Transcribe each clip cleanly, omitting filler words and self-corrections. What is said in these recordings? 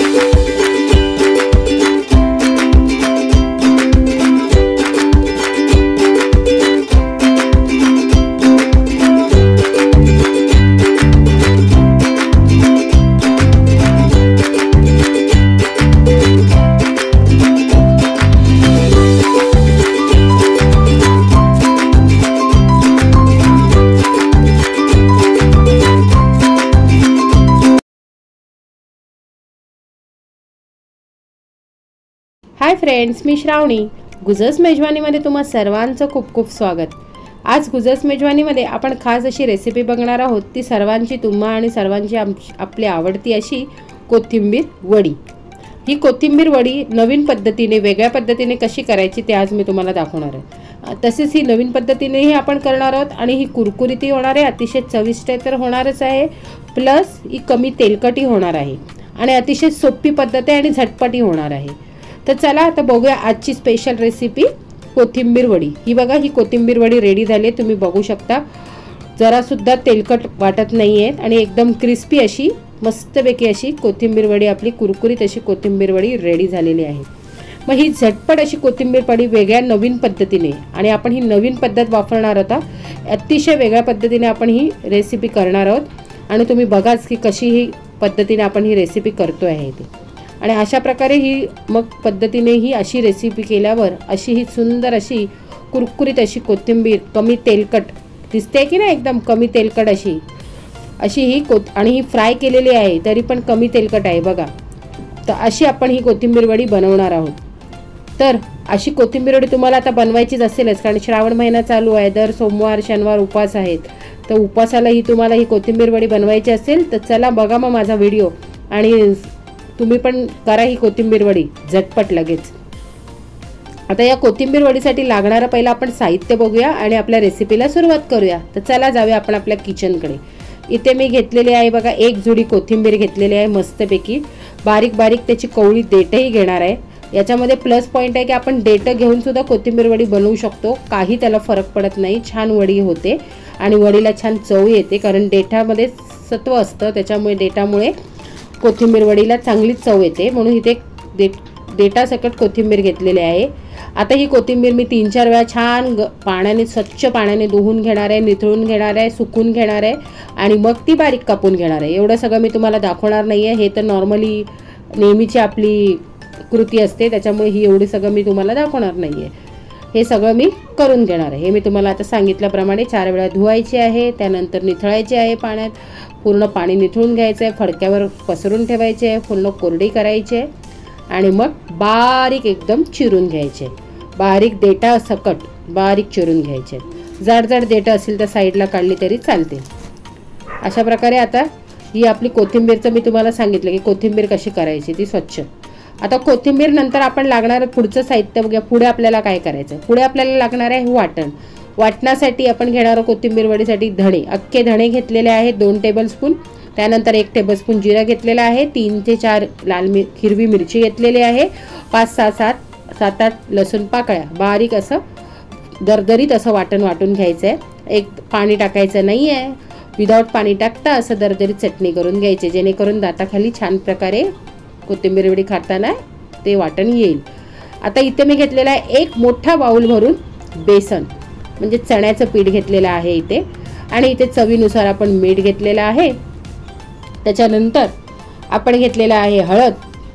Hi friends, मी श्रावणी. गुजस मेजवानीमध्ये तुम्हा सर्वांचं खूप खूप स्वागत. आज गुजस मेजवानीमध्ये आपण खास अशी रेसिपी बघणार आहोत. ती सर्वांची तुम्हा आणि सर्वांची आपली आवडती अशी कोथिंबीर वडी. ही कोथिंबीर वडी नवीन पद्धतीने वेगळ्या पद्धतीने कशी करायची ते आज मी तुम्हाला दाखवणार आहे. तसेच ही नवीन पद्धतीनेही आपण करणार आहोत आणि ही कुरकुरीतही होणार आहे, अतिशय चविष्ट तर होणारच आहे, प्लस ही कमी तेलकटी होणार आहे आणि अतिशय सोपी पद्धत आहे आणि झटपटी होणार आहे. तर चला आता बघूया आजची स्पेशल रेसिपी कोथिंबीर वडी. ही बघा, ही कोथिंबीर वडी रेडी झाली आहे. तुम्ही बघू शकता, जरा सुद्धा तेलकट वाटत नाही आहे आणि एकदम क्रिस्पी अशी मस्तपैकी अशी कोथिंबीर वडी, आपली कुरकुरीत अशी कोथिंबीर वडी रेडी झालेली आहे. मग ही झटपट अशी कोथिंबीर वडी वेगळ्या नवीन पद्धतीने, आणि आपण ही नवीन पद्धत वापरणार आहोत. अतिशय वेगळ्या पद्धतीने आपण ही रेसिपी करणार आहोत आणि तुम्ही बघाच की कशी ही पद्धतीने आपण ही रेसिपी करतो आहे ती. आणि अशा प्रकारे ही मग पद्धतीने ही अशी रेसिपी केल्यावर अशी ही सुंदर अशी कुरकुरीत अशी कोथिंबीर, कमी तेलकट दिसते की नाही, एकदम कमी तेलकट अशी ही आणि ही फ्राय केलेली आहे तरी पण कमी तेलकट आहे बघा. तर अशी आपण ही कोथिंबीर वडी बनवणार आहोत. तर अशी कोथिंबीर वडी तुम्हाला आता बनवायचीच असेलच, कारण श्रावण महिना चालू आहे. दर सोमवार शनिवार उपवास आहेत, तर उपवासाला ही तुम्हाला ही कोथिंबीर वडी बनवायची असेल तर चला बघा मग माझा व्हिडिओ आणि तुम्ही पण करा ही कोथिंबीर वडी झटपट लगेच. आता या कोथिंबीर वडीसाठी लागणारं पहिलं आपण साहित्य बघूया आणि आपल्या रेसिपीला सुरुवात करूया. तर चला जाऊया आपण आपल्या किचनकडे. इथे मी घेतलेली आहे बघा, एक जुडी कोथिंबीर घेतलेली आहे मस्तपैकी. बारीक बारीक त्याची कवळी देठही घेणार आहे. याच्यामध्ये प्लस पॉईंट आहे की आपण देठं घेऊन सुद्धा कोथिंबीर वडी बनवू शकतो, काही त्याला फरक पडत नाही. छान वडी होते आणि वडीला छान चव येते, कारण देठामध्ये सत्व असतं, त्याच्यामुळे देठामुळे कोथिंबीर वडीला चांगली चव येते. म्हणून इथे देठासकट कोथिंबीर घेतलेली आहे. आता ही कोथिंबीर मी 3-4 वेळा छान पाण्याने, स्वच्छ पाण्याने धुवून घेणार आहे, निथळून घेणार आहे, सुकून घेणार आहे आणि मग ती बारीक कापून घेणार आहे. एवढं सगळं मी तुम्हाला दाखवणार नाही आहे, हे तर नॉर्मली नेहमीची आपली कृती असते, त्याच्यामुळे ही एवढी सगळं मी तुम्हाला दाखवणार नाही आहे. हे सगळं मी करून घेणार आहे. हे मी तुम्हाला आता सांगितल्याप्रमाणे 4 वेळा धुवायचे आहे, त्यानंतर निथळायचे आहे पाण्यात. पूर्ण पाणी निथळून घ्यायचं आहे, फडक्यावर पसरून ठेवायचे आहे, पूर्ण कोरडी करायची आहे आणि मग बारीक एकदम चिरून घ्यायचे. बारीक देठा सकट बारीक चिरून घ्यायचे. जाड जाड देठं असेल तर साईडला काढली तरी चालते. अशा प्रकारे आता ही आपली कोथिंबीरचं मी तुम्हाला सांगितलं की कोथिंबीर कशी करायची ती स्वच्छ. आता कोथिंबीर नंतर आपण लागणारं पुढचं साहित्य बघूया. पुढे आपल्याला काय करायचं, पुढे आपल्याला लागणार आहे वाटण. वाटणासाठी आपण घेणार कोथिंबीर वडीसाठी धणे, अख्खे धणे घेतलेले आहेत 2 टेबलस्पून. त्यानंतर 1 टेबलस्पून जिरा घेतलेला आहे, 3 ते 4 हिरवी मिरची घेतलेली आहे, 5-6-7-8 लसूण पाकळ्या. बारीक असं दरदरीत असं वाटण वाटून घ्यायचं आहे. एक पाणी टाकायचं नाही आहे, विदाऊट पाणी टाकता असं दरदरीत चटणी करून घ्यायची, जेणेकरून दाताखाली छान प्रकारे कोथिंबीर वडी खाताना ते वाटण येईल. आता इथे मी घेतलेला आहे 1 मोठा बाउल भरून बेसन, म्हणजे चण्याचं पीठ घेतलेलं आहे इथे. आणि इथे चवीनुसार आपण मीठ घेतलेलं आहे. त्याच्यानंतर आपण घेतलेलं आहे हळद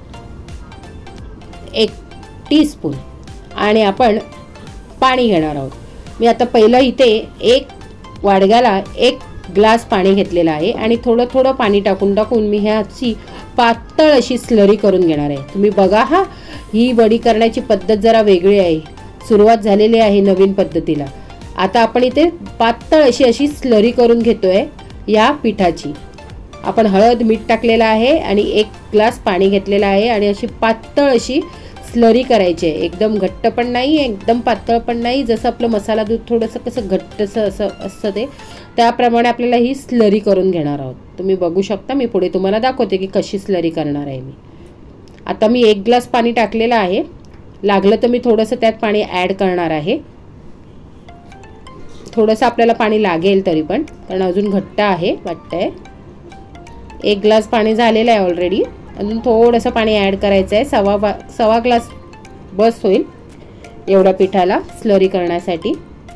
1 टीस्पून आणि आपण पाणी घेणार आहोत. मी आता पहिलं इथे 1 वाडग्याला 1 ग्लास पाणी घेतलेलं आहे आणि थोडं थोडं पाणी टाकून मी ह्याची पातळ अशी स्लरी करून घेणार आहे. तुम्ही बघा, हा ही वडी करण्याची पद्धत जरा वेगळी आहे, सुरुवात झालेली आहे नवीन पद्धतीला. आता आपण इथे पातळ अशी स्लरी करून घेतोय या पिठाची. आपण हळद मीठ टाकलेलं आहे आणि 1 ग्लास पाणी घेतलेलं आहे आणि अशी पातळ अशी स्लरी करायची आहे. एकदम घट्ट पण नाही, एकदम पातळ पण नाही. जसं आपलं मसाला दूध थोडंसं कसं घट्टसं असं असतं ते, त्याप्रमाणे आपल्याला ही स्लरी करून घेणार आहोत. तुम्ही बघू शकता, मी पुढे तुम्हाला दाखवते की कशी स्लरी करणार आहे मी. आता मी 1 ग्लास पाणी टाकलेलं आहे, लागलं तर मी थोडंसं त्यात पाणी ॲड करणार आहे. थोडंसं आपल्याला पाणी लागेल तरी पण, कारण अजून घट्ट आहे वाटतंय. 1 ग्लास पाणी झालेलं आहे ऑलरेडी. अजून थोडंसं पाणी ॲड करायचं आहे, सवा ग्लास बस होईल एवढ्या पिठाला स्लरी करण्यासाठी.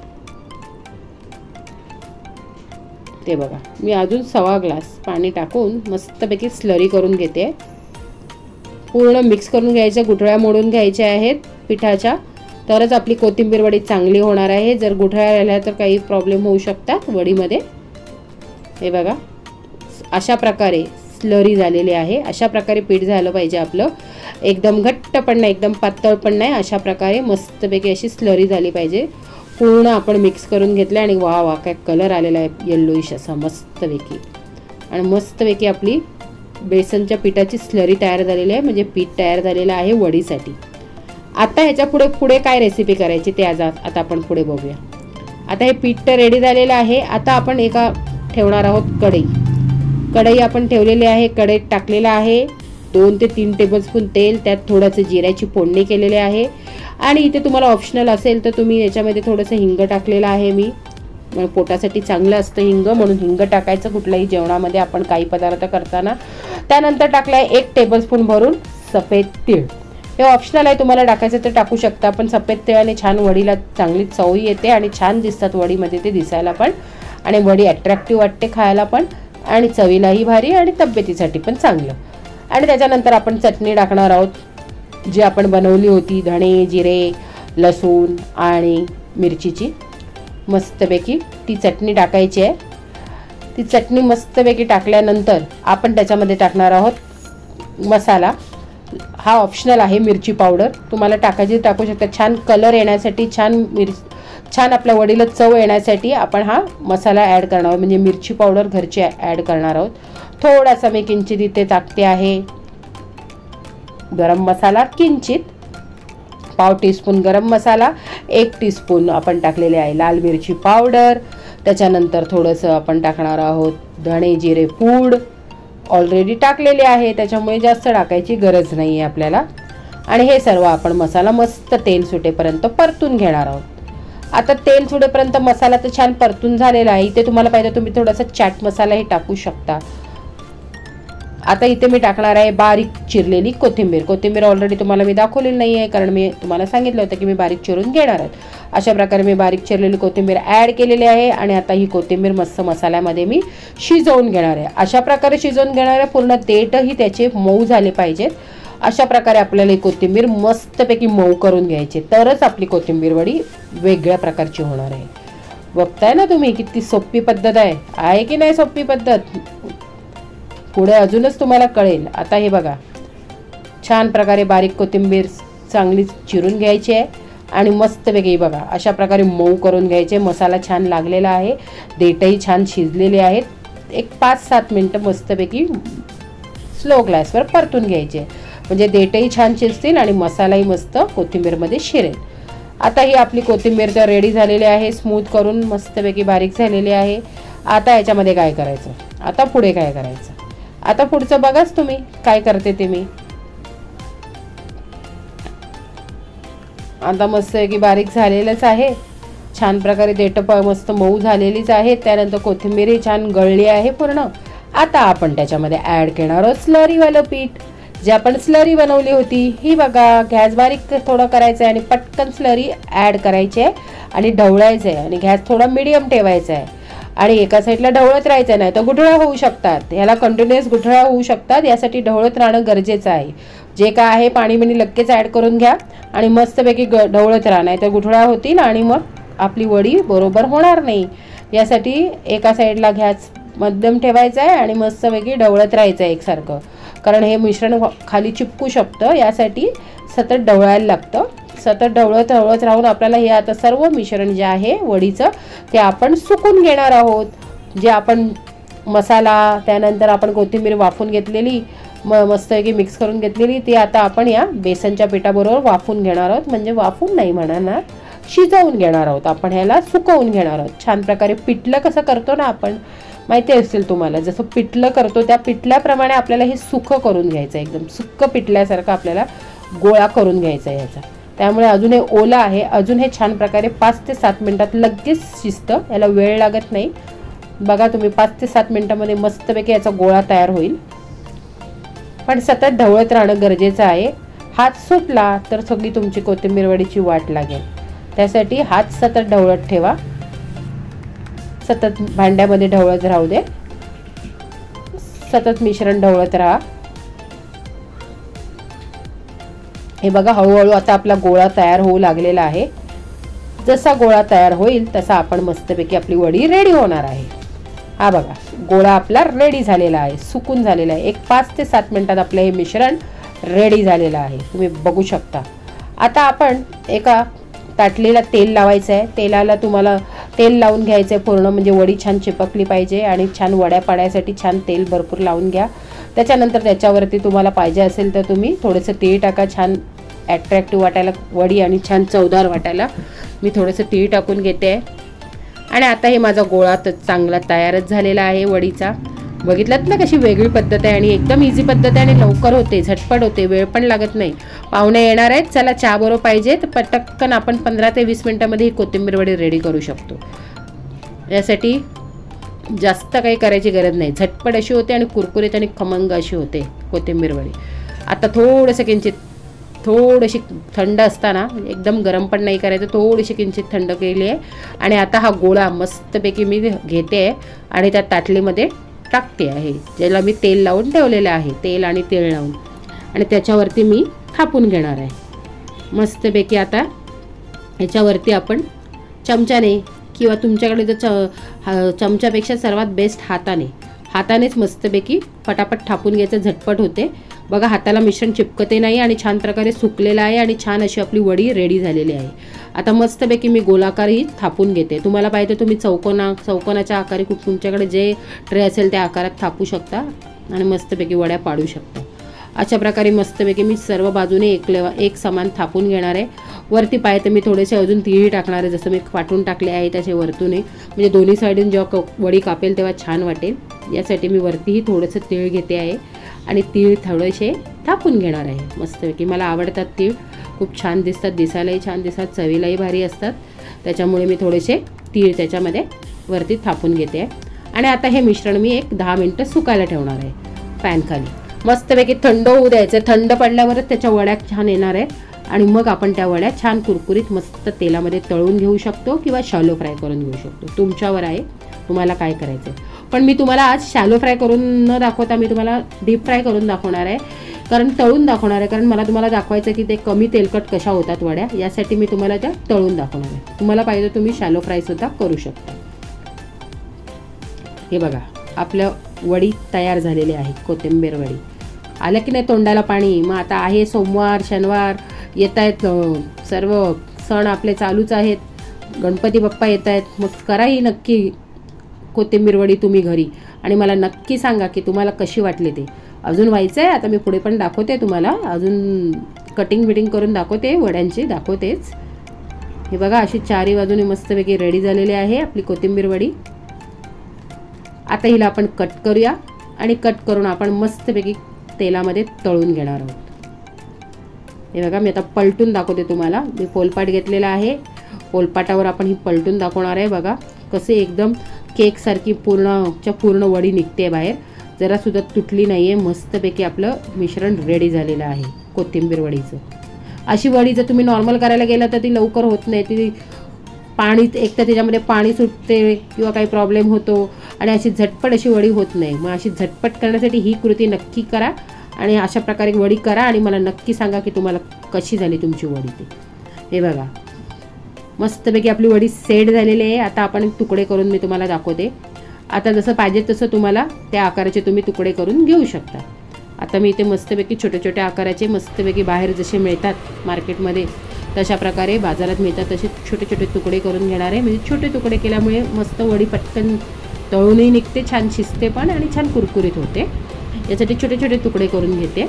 ते बघा मी अजून सवा ग्लास पाणी टाकून मस्तपैकी स्लरी करून घेते. पूर्ण मिक्स करून घ्यायच्या, गुठळ्या मोडून घ्यायच्या आहेत पिठाच्या, तरच आपली कोथिंबीर वडी चांगली होणार आहे. जर गुठळ्या राहिल्या तर काही प्रॉब्लेम होऊ शकतात वडीमध्ये. हे बघा अशा प्रकारे स्लरी झालेली आहे. अशा प्रकारे पीठ झालं पाहिजे आपलं, एकदम घट्ट पण नाही एकदम पातळ पण नाही, अशा प्रकारे मस्तपैकी अशी स्लरी झाली पाहिजे. पूर्ण आपण मिक्स करून घेतलं आणि वा वा काय कलर आलेला आहे येल्लोइश असा मस्तपैकी. आणि मस्तपैकी आपली बेसनच्या पिठाची स्लरी तयार झालेली आहे, म्हणजे पीठ तयार झालेलं आहे वडीसाठी. आता ह्याच्या पुढे काय रेसिपी करायची ते आता आपण पुढे बघूया. आता हे पीठ तर रेडी झालेलं आहे. आता आपण एका ठेवणार आहोत कढई आपण ठेवलेली आहे. कढईत टाकलेलं आहे 2 ते 3 टेबलस्पून तेल, त्यात थोडंसं जिऱ्याची फोडणी केलेली आहे. आणि इथे तुम्हाला ऑप्शनल असेल तर तुम्ही याच्यामध्ये थोडंसं हिंग टाकलेलं आहे मी, पोटासाठी चांगलं असतं हिंग म्हणून हिंग टाकायचं कुठल्याही जेवणामध्ये आपण काही पदार्थ करताना. त्यानंतर टाकलाय 1 टेबलस्पून भरून सफेद तीळ. हे ऑप्शनल आहे, तुम्हाला टाकायचं तर टाकू शकता, पण सफेद तिळाने छान वडीला चांगली चव येते आणि छान दिसतात वडीमध्ये ते दिसायला पण, आणि वडी अट्रॅक्टिव्ह वाटते खायला पण, आणि चवीलाही भारी आणि तब्येतीसाठी पण चांगलं. आणि त्याच्यानंतर आपण चटणी टाकणार आहोत जी आपण बनवली होती, धणे जिरे लसूण आणि मिरचीची. मस्तपैकी ती चटणी टाकायची आहे. ती चटणी मस्तपैकी टाकल्यानंतर आपण त्याच्यामध्ये टाकणार आहोत मसाला. हा ऑप्शनल आहे, मिरची पावडर तुम्हाला टाकायची टाकू शकता. छान कलर येण्यासाठी, छान आपल्या वडीला चव येण्यासाठी आपण हा मसाला ॲड करणार आहोत, म्हणजे मिरची पावडर घरची ॲड करणार आहोत. थोडासा मी किंचित इथे टाकते आहे गरम मसाला, किंचित पाव टीस्पून गरम मसाला, 1 टीस्पून आपण टाकलेले आहे लाल मिरची पावडर. त्याच्यानंतर थोडंसं आपण टाकणार आहोत धणे जिरे पूड, ऑलरेडी टाकलेले आहे त्याच्यामुळे जास्त टाकायची गरज नाही आहे आपल्याला. आणि हे सर्व आपण मसाला मस्त तेल सुटेपर्यंत परतून घेणार आहोत. आता तेल सुटेपर्यंत मसाला तर छान परतून झालेला आहे. इथे तुम्हाला पाहिजे तुम्ही थोडासा चाट मसालाही टाकू शकता. आता इथे मी टाकणार आहे बारीक चिरलेली कोथिंबीर ऑलरेडी तुम्हाला मी दाखवलेली नाही आहे, कारण मी तुम्हाला सांगितलं होतं की मी बारीक चिरून घेणार आहे. अशा प्रकारे मी बारीक चिरलेली कोथिंबीर ॲड केलेली आहे. आणि आता ही कोथिंबीर मस्त मसाल्यामध्ये मी शिजवून घेणार आहे. अशा प्रकारे शिजवून घेणार आहे, पूर्ण देठही त्याचे मऊ झाले पाहिजेत. अशा प्रकारे आपल्याला ही कोथिंबीर मस्तपैकी मऊ करून घ्यायची, तरच आपली कोथिंबीर वडी वेगळ्या प्रकारची होणार आहे. बघताय ना तुम्ही किती सोपी पद्धत आहे की नाही सोपी पद्धत, पुढे अजूनच तुम्हाला कळेल. आता हे बघा छान प्रकारे बारीक कोथिंबीर चांगली चिरून घ्यायची आहे आणि मस्तपैकी बघा अशा प्रकारे मऊ करून घ्यायचे. मसाला छान लागलेला आहे, देठही छान शिजलेले आहेत. एक 5-7 मिनटं मस्तपैकी स्लो गॅसवर परतून घ्यायचे, म्हणजे देठही छान शिजतील आणि मसालाही मस्त कोथिंबीरमध्ये शिरेल. आता ही आपली कोथिंबीर तर रेडी झालेली आहे, स्मूथ करून मस्तपैकी बारीक झालेली आहे. आता याच्यामध्ये काय करायचं, आता पुढे काय करायचं, आता पुढचं बघाच तुम्ही काय करते ते मी. आता मस्त की बारीक झालेलंच आहे, छान प्रकारे देठ मस्त मऊ झालेलीच आहे. त्यानंतर कोथिंबीरही छान गळली आहे पूर्ण. आता आपण त्याच्यामध्ये ॲड करणार आहोत स्लरीवालं पीठ, जे आपण स्लरी बनवली होती. ही बघा गॅस बारीक थोडं करायचं आहे आणि पटकन स्लरी ॲड करायची आहे आणि ढवळायचं आहे. आणि गॅस थोडा मीडियम ठेवायचा आहे आणि एका साईडला ढवळत राहायचं, नाही तर गुठळ्या होऊ शकतात. याला कंटिन्युअस गुठळ्या होऊ शकतात, यासाठी ढवळत राहणं गरजेचं आहे. जे काय आहे पाणी लगेच ॲड करून घ्या आणि मस्तपैकी ढवळत राहा, नाही तर गुठळ्या होतील आणि मग आपली वडी बरोबर होणार नाही. यासाठी एका साईडला गॅस मध्यम ठेवायचा आहे आणि मस्तपैकी ढवळत राहायचं आहे एकसारखं, कारण हे मिश्रण खाली चिपकू शकतं. यासाठी सतत ढवळायला लागतं. सतत ढवळत राहून आपल्याला हे आता सर्व मिश्रण जे आहे वडीचं ते आपण सुकून घेणार आहोत. जे आपण मसाला त्यानंतर आपण कोथिंबीर वाफून घेतलेली मस्तपैकी मिक्स करून घेतलेली ती आता आपण या बेसनच्या पिठाबरोबर वाफून घेणार आहोत. म्हणजे वाफून नाही म्हणणार, शिजवून घेणार आहोत आपण, ह्याला सुकवून घेणार आहोत. छान प्रकारे पिठलं कसं करतो ना आपण, माहिती असेल तुम्हाला, जसं पिठलं करतो त्या पिठल्याप्रमाणे आपल्याला हे सुकं करून घ्यायचं आहे. एकदम सुक्कं पिठल्यासारखं आपल्याला गोळा करून घ्यायचा आहे ह्याचा. त्यामुळे अजून हे ओलं आहे, अजून हे छान प्रकारे 5 ते 7 मिनिटात लगेच शिजतं, याला वेळ लागत नाही. बघा तुम्ही 5 ते 7 मिनिटांमध्ये मस्तपैकी याचा गोळा तयार होईल. पण सतत ढवळत राहणं गरजेचं आहे. हात सुटला तर सगळी तुमची कोथिंबीर वडीची वाट लागेल. त्यासाठी हात सतत ढवळत ठेवा. सतत भांड्यामध्ये ढवळत राहू दे. सतत मिश्रण ढवळत राहा. हे बघा, हळूहळू आता आपला गोळा तयार होऊ लागलेला आहे. जसा गोळा तयार होईल तसा आपण मस्तपैकी आपली वडी रेडी होणार आहे. हा बघा, गोळा आपला रेडी झालेला आहे, सुकून झालेला आहे. 5 ते 7 मिनिटात आपलं हे मिश्रण रेडी झालेलं आहे, तुम्ही बघू शकता. आता आपण एका ताटलीला तेल लावायचं आहे. तेलाला तुम्हाला तेल लावून घ्यायचं आहे पूर्ण, म्हणजे वडी छान चिपकली पाहिजे आणि छान वड्या पाडायसाठी छान तेल भरपूर लावून घ्या. त्याच्यानंतर त्याच्यावरती तुम्हाला पाहिजे असेल तर तुम्ही थोडंसं तीळ टाका, छान ॲट्रॅक्टिव्ह वाटायला वडी आणि छान चवदार वाटायला मी थोडंसं तीळ टाकून घेते. आणि आता हे माझा गोळा तर चांगला तयारच झालेला आहे वडीचा. बघितलात ना कशी वेगळी पद्धत आहे आणि एकदम इझी पद्धत आहे आणि लवकर होते, झटपट होते, वेळ पण लागत नाही. पाहुणे येणार आहेत, चला चहा बरोबर पाहिजे तर पटकन आपण 15 ते 20 मिनिटांमध्ये ही कोथिंबीर वडी रेडी करू शकतो. यासाठी जास्त काही करायची गरज नाही, झटपट अशी होते आणि कुरकुरीत आणि खमंग अशी होते कोथिंबीर वडी. आता थोडीशी थंड असताना, एकदम गरम पण नाही करायचं, थोडीशी किंचित थंड केली आहे. आणि आता हा गोळा मस्तपैकी मी घेते आहे आणि त्या ताटलीमध्ये टाकते आहे, ज्याला मी तेल लावून ठेवलेलं आहे, तेल आणि तेल लावून. आणि त्याच्यावरती मी थापून घेणार आहे मस्तपैकी. आता याच्यावरती आपण चमच्याने किंवा तुमच्याकडे जर चमच्यापेक्षा सर्वात बेस्ट हातानेच मस्तपैकी फटाफट थापून घ्यायचं, झटपट होते. बघा, हाताला मिश्रण चिपकते नाही आणि छान प्रकारे सुकलेलं आहे आणि छान अशी आपली वडी रेडी झालेली आहे. आता मस्तपैकी मी गोलाकारही थापून घेते. तुम्हाला पाहिजे तुम्ही चौकोनाच्या आकारे तुमच्याकडे जे ट्रे असेल त्या आकारात थापू शकता आणि मस्तपैकी वड्या पाडू शकता. अशा प्रकारे मस्तपैकी मी सर्व बाजूने एक समान थापून घेणार आहे. वरती पाहिजे मी थोडेसे अजून तीळ टाकणार आहे, जसं मी वाटून टाकले आहे त्याचे वरतून, म्हणजे दोन्ही साईडून जेव्हा वडी कापेल तेव्हा छान वाटेल. यासाठी मी वरतीही थोडंसं तीळ घेते आहे आणि तीळ थोडेसे थापून घेणार आहे मस्तपैकी. मला आवडतात तीळ, खूप छान दिसतात, दिसायलाही छान दिसतात, चवीलाही भारी असतात. त्याच्यामुळे मी थोडेसे तीळ त्याच्यामध्ये वरती थापून घेते आहे. आणि आता हे मिश्रण मी 10 मिनटं सुकायला ठेवणार आहे फॅनखाली. मस्तपैकी थंड होऊ द्यायचं. थंड पडल्यावरच त्याच्या वड्या छान येणार आहे आणि मग आपण त्या वड्या छान कुरकुरीत मस्त तेलामध्ये तळून घेऊ शकतो किंवा शॅलो फ्राय करून घेऊ शकतो. तुमच्यावर आहे तुम्हाला काय करायचं आहे. पण मी तुम्हाला आज शॅलो फ्राय करून न दाखवता मी तुम्हाला डीप फ्राय करून दाखवणार आहे, कारण तळून दाखवणार आहे. कारण मला तुम्हाला दाखवायचं की ते कमी तेलकट कशा होतात वड्या, यासाठी मी तुम्हाला त्या तळून दाखवणार आहे. तुम्हाला पाहिजे तुम्ही शॅलो फ्रायसुद्धा करू शकता. हे बघा, आपल्या वडी तयार झालेली आहे, कोथिंबीर वडी. आलं की नाही तोंडाला पाणी. मग आता आहे सोमवार शनिवार येत आहेत, सर्व सण आपले चालूच आहेत, गणपती बाप्पा येत आहेत. मग कराही नक्की कोथिंबीर वडी तुम्ही घरी आणि मला नक्की सांगा की तुम्हाला कशी वाटली ते. अजून व्हायचं आहे, आता मी पुढे पण दाखवते तुम्हाला, अजून कटिंग करून दाखवते, वड्यांची दाखवतेच. हे बघा, अशी चारी बाजूने मस्तपैकी रेडी झालेली आहे आपली कोथिंबीर वडी. आता हिला आपण कट करूया आणि कट करून आपण मस्तपैकी तेलामध्ये तळून घेणार आहोत. हे बघा, मी आता पलटून दाखवते तुम्हाला. मी पोलपाट घेतलेला आहे, पोलपाटावर आपण ही पलटून दाखवणार आहे. बघा कसे एकदम केकसारखी पूर्ण वडी निघते बाहेर, जरासुद्धा तुटली नाही आहे. मस्तपैकी आपलं मिश्रण रेडी झालेलं आहे कोथिंबीर वडीचं. अशी वडी जर तुम्ही नॉर्मल करायला गेला तर ती लवकर होत नाही, ती एक तर त्याच्यामध्ये पाणी सुटते किंवा काही प्रॉब्लेम होतो आणि अशी झटपट अशी वडी होत नाही. मग अशी झटपट करण्यासाठी ही कृती नक्की करा आणि अशा प्रकारे वडी करा आणि मला नक्की सांगा की तुम्हाला कशी झाली तुमची वडी ते. हे बघा, मस्तपैकी आपली वडी सेट झालेली आहे. आता आपण तुकडे करून मी तुम्हाला दाखवते. आता जसं पाहिजे तसं तुम्हाला त्या आकाराचे तुम्ही तुकडे करून घेऊ शकता. आता मी इथे मस्तपैकी छोट्या आकाराचे मस्तपैकी बाहेर जसे मिळतात मार्केटमध्ये तशा प्रकारे बाजारात मिळतात तसे छोटे तुकडे करून घेणार आहे. म्हणजे छोटे तुकडे केल्यामुळे मस्त वडी पटकन तळूनही निघते, छान शिजते पण आणि छान कुरकुरीत होते. यासाठी छोटे तुकडे करून घेते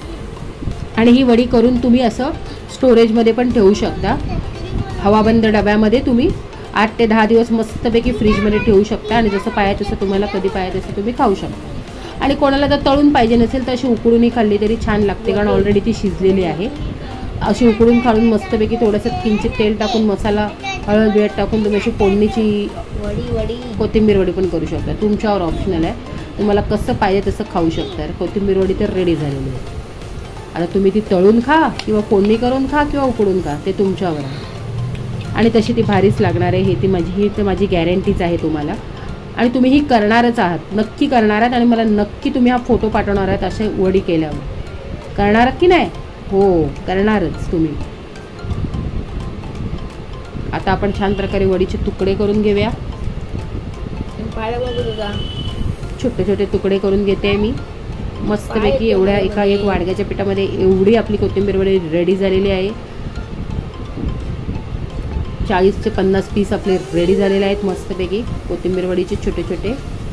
आणि ही वडी करून तुम्ही असं स्टोरेजमध्ये पण ठेवू शकता. हवाबंद डब्यामध्ये तुम्ही 8 ते 10 दिवस मस्तपैकी फ्रीजमध्ये ठेवू शकता आणि जसं पाहिजे तसं तुम्हाला कधी पाहिजे तसं तुम्ही खाऊ शकता. आणि कोणाला जर तळून पाहिजे नसेल तर अशी उकडूनही खाल्ली तरी छान लागते, कारण ऑलरेडी ती शिजलेली आहे. अशी उकडून खाऊन मस्तपैकी थोडंसं किंचित तेल टाकून मसाला हळद वेळ टाकून तुम्ही अशी फोडणीची कोथिंबीर वडी पण करू शकता. तुमच्यावर ऑप्शनल आहे. तुम्हाला कसं पाहिजे तसं खाऊ शकता. कोथिंबीर वडी तर रेडी झालेली आहे. आता तुम्ही ती तळून खा किंवा फोडणी करून खा किंवा उकडून खा, ते तुमच्यावर आहे. आणि तशी ती भारीच लागणार आहे. ही तर माझी गॅरंटीच आहे तुम्हाला. आणि तुम्ही ही करणारच आहात, नक्की करणार आहात. आणि मला नक्की तुम्ही हा फोटो पाठवणार आहात असे वडी केल्यावर. करणार की नाही? हो, करणारच तुम्ही. आता आपण छान प्रकारे वडीचे तुकडे करून घेऊया. छोटे छोटे तुकडे करून घेते मी मस्तपैकी. एवढ्या एक वाडग्याच्या पिठामध्ये एवढी आपली कोथिंबीर वडी रेडी झालेली आहे. 40 ते 50 पीस आपले रेडी झालेले आहेत मस्तपैकी कोथिंबीर वडीचे छोटे छोटे.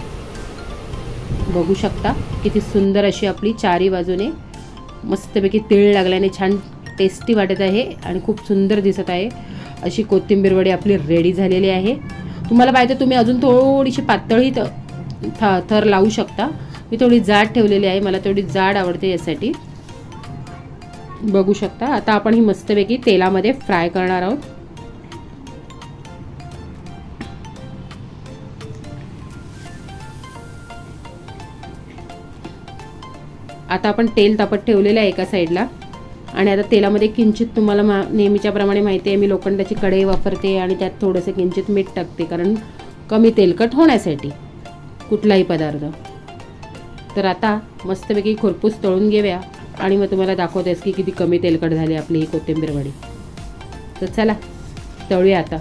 बघू शकता किती सुंदर अशी आपली चारी बाजूने मस्तपैकी तीळ लागल्याने छान टेस्टी वाटत आहे आणि खूप सुंदर दिसत आहे. अशी कोथिंबीर वडी आपली रेडी झालेली आहे. तुम्हाला पाहिजे तुम्ही अजून थोडीशी पातळी थर लावू शकता. मी थोडी जाड ठेवलेली आहे, मला थोडी जाड आवडते यासाठी. बघू शकता. आता आपण ही मस्तपैकी तेलामध्ये फ्राय करणार आहोत. आता आपण तेल तापत ठेवलेलं आहे एका साईडला. आणि आता तेलामध्ये किंचित तुम्हाला नेहमीच्या प्रमाणे माहिती आहे मी लोखंडाची कढई वापरते आणि त्यात थोडंसं किंचित मीठ टाकते, कारण कमी तेलकट होण्यासाठी कुठलाही पदार्थ. तर आता मस्तपैकी खरपूस तळून घेऊया आणि मग तुम्हाला दाखवतेस की किती कमी तेलकट झाली आपली ही कोथिंबीर वडी. तर चला तळूया आता.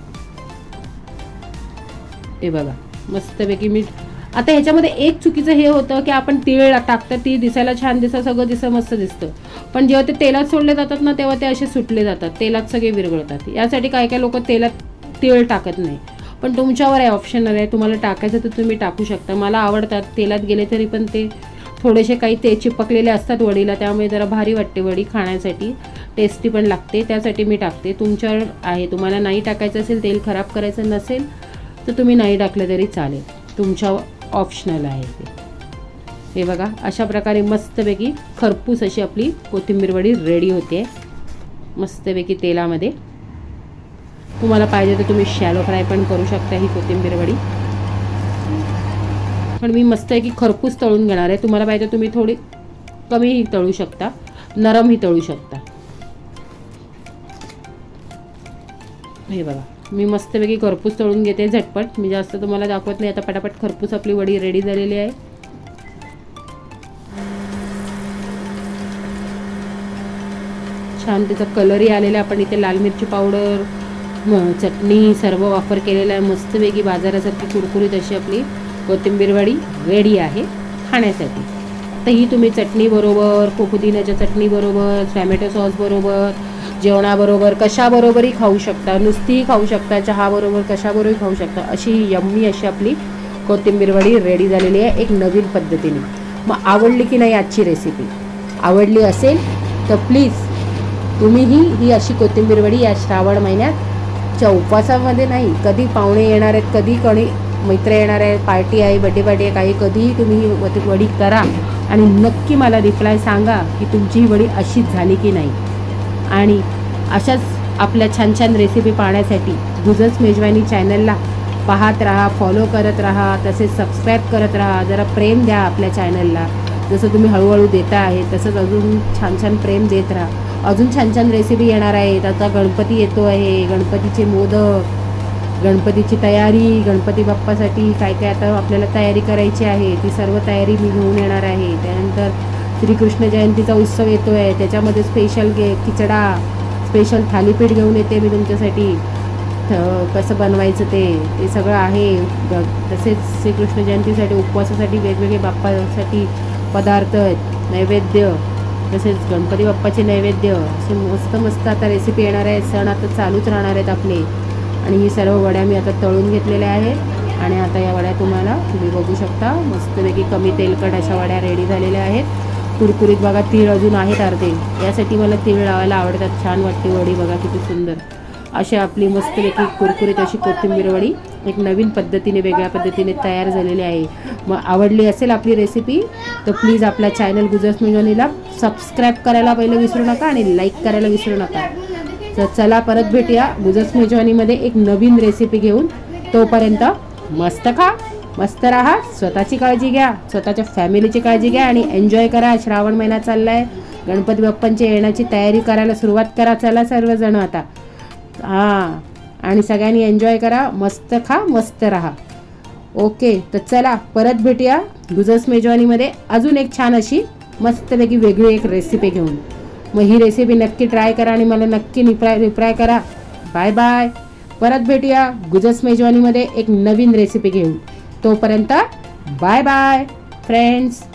हे बघा मस्तपैकी मी आता ह्याच्यामध्ये एक चुकीचं हे होतं की आपण तीळ टाकतं, ती दिसायला छान दिसतं, सगळं मस्त दिसतं. पण जेव्हा ते तेलात सोडले जातात ना तेव्हा ते असे सुटले जातात, तेलात सगळे विरघळतात. यासाठी काय काय लोक तेलात तीळ टाकत नाही. पण तुमच्यावर आहे, ऑप्शनल आहे. तुम्हाला टाकायचं तर तुम्ही टाकू शकता. मला आवडतात तेलात गेले तरी पण ते थोडेसे काही ते चिपकलेले असतात वडीला, त्यामुळे जरा भारी वाटते वडी खाण्यासाठी, टेस्टी पण लागते, त्यासाठी मी टाकते. तुमच्यावर आहे, तुम्हाला नाही टाकायचं असेल, तेल खराब करायचं नसेल तर तुम्ही नाही टाकलं तरी चालेल, तुमच्या ऑप्शनल आहे ते. हे बघा अशा प्रकारे मस्तपैकी खरपूस अशी आपली कोथिंबीर वडी रेडी होते मस्तपैकी तेलामध्ये. तुम्हाला पाहिजे तर तुम्ही शॅलो फ्राय पण करू शकता ही कोथिंबीर वडी, पण मी मस्तपैकी खरपूस तळून घेणार आहे. तुम्हाला पाहिजे तुम्ही थोडी कमीही तळू शकता, नरमही तळू शकता. हे बघा मी मस्तपैकी खरपूस तळून घेते झटपट. मी जास्त तुम्हाला दाखवत नाही. आता पटापट खरपूस आपली वडी रेडी झालेली आहे. छान त्याचा कलरही आलेला. आपण इथे लाल मिरची पावडर, चटणी सर्व वापर केलेला आहे. मस्तपैकी बाजारासारखी कुरकुरीत अशी आपली कोथिंबीर वडी रेडी आहे खाण्यासाठी. तर ही तुम्ही चटणी बरोबर, पुदिन्याच्या चटणी बरोबर, टॅमॅटो सॉस बरोबर, जेवणाबरोबर कशाबरोबरही खाऊ शकता, नुसतीही खाऊ शकता, चहाबरोबर कशाबरोबरही खाऊ शकता. अशी यम्मी अशी आपली कोथिंबीर वडी रेडी झालेली आहे एक नवीन पद्धतीने. मग आवडली की नाही आजची रेसिपी? आवडली असेल तर प्लीज तुम्हीही ही अशी कोथिंबीर वडी या श्रावण महिन्याच्या उपवासामध्ये नाही, कधी पाहुणे येणार आहेत, कधी कोणी मित्र येणार आहे, पार्टी आहे, बर्थडे पार्टी आहे, काही कधीही तुम्ही ही वडी करा आणि नक्की मला रिप्लाय सांगा की तुमची ही वडी अशीच झाली की नाही. आणि अशाच आपल्या छान छान रेसिपी पाहण्यासाठी गुजस मेजवानी चॅनलला पाहत राहा, फॉलो करत राहा, तसेच सबस्क्राईब करत राहा. जरा प्रेम द्या आपल्या चॅनलला, जसं तुम्ही हळूहळू देता आहे तसंच अजून छान छान प्रेम देत राहा. अजून छान छान रेसिपी येणार आहेत. आता गणपती येतो आहे, गणपतीचे मोदक, गणपतीची तयारी, गणपती बाप्पासाठी काय काय आता आपल्याला तयारी करायची आहे, ती सर्व तयारी मी घेऊन येणार आहे. त्यानंतर श्रीकृष्ण जयंतीचा उत्सव येतो आहे, त्याच्यामध्ये स्पेशल खिचडा, स्पेशल थालीपीठ घेऊन येते मी तुमच्यासाठी. कसं बनवायचं ते सगळं आहे. तसेच श्रीकृष्ण जयंतीसाठी उपवासासाठी वेगवेगळे बाप्पासाठी पदार्थ आहेत, नैवेद्य, तसेच गणपती बाप्पाचे नैवेद्य, असे मस्त मस्त आता रेसिपी येणार आहे. सण आता चालूच राहणार आहेत आपले. आणि ही सर्व वड्या मी आता तळून घेतलेल्या आहेत आणि आता या वड्या तुम्ही बघू शकता मस्तपैकी कमी तेलकट अशा वड्या रेडी झालेल्या आहेत. कुरकुरीत बघा, तीळ अजून आहेत अर्धे, यासाठी मला तीळ लावायला आवडतात. छान वाटते वडी, बघा किती सुंदर अशी आपली मस्तपैकी कुरकुरीत अशी कोथिंबीर वडी एक नवीन पद्धतीने, वेगळ्या पद्धतीने तयार झालेली आहे. मग आवडली असेल आपली रेसिपी तर प्लीज आपला चॅनल गुजस मेजवानीला सबस्क्राईब करायला पहिलं विसरू नका आणि लाईक करायला विसरू नका. तर चला परत भेटूया गुजस मेजवानीमध्ये एक नवीन रेसिपी घेऊन. तोपर्यंत मस्त खा, मस्त राहा, स्वतःची काळजी घ्या, स्वतःच्या फॅमिलीची काळजी घ्या आणि एन्जॉय करा. श्रावण महिना चाललाय, गणपती बाप्पांची येण्याची तयारी करायला सुरुवात करा. चला सर्वजण आता. हां, आणि सगळ्यांनी एन्जॉय करा, मस्त खा, मस्त राहा. ओके, तर चला परत भेटूया गुजस मेजवानीमध्ये अजून एक छान अशी मस्तपैकी वेगळी एक रेसिपी घेऊन. मग ही रेसिपी नक्की ट्राय करा आणि मला नक्की रिप्लाय करा. Bye bye. परत भेटूया गुजस मेजवानीमध्ये एक नवीन रेसिपी घेऊन. तोपर्यंत बाय बाय फ्रेंड्स.